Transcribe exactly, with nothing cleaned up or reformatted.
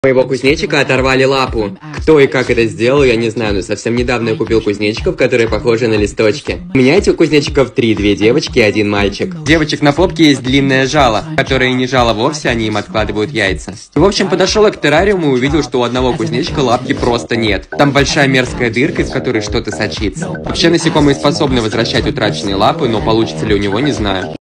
Моего кузнечика оторвали лапу. Кто и как это сделал, я не знаю, но совсем недавно я купил кузнечиков, которые похожи на листочки. У меня этих кузнечиков три, две девочки и один мальчик. Девочек на попке есть длинное жало, которое не жало вовсе, они им откладывают яйца. В общем, подошел я к террариуму и увидел, что у одного кузнечика лапки просто нет. Там большая мерзкая дырка, из которой что-то сочится. Вообще насекомые способны возвращать утраченные лапы, но получится ли у него, не знаю.